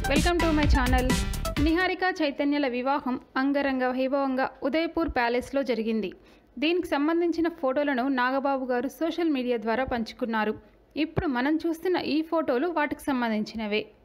Welcome to my channel. Niharika చైతన్యల వివాహం అంగరంగ వైభవంగా ఉదయపూర్ ప్యాలెస్లో జరిగింది. దీనికి సంబంధించిన ఫోటోలను నాగబాబు గారు సోషల్ మీడియా ద్వారా పంచుకున్నారు. ఇప్పుడు మనం చూస్తున్న ఈ ఫోటోలు వాటికి సంబంధించినవే.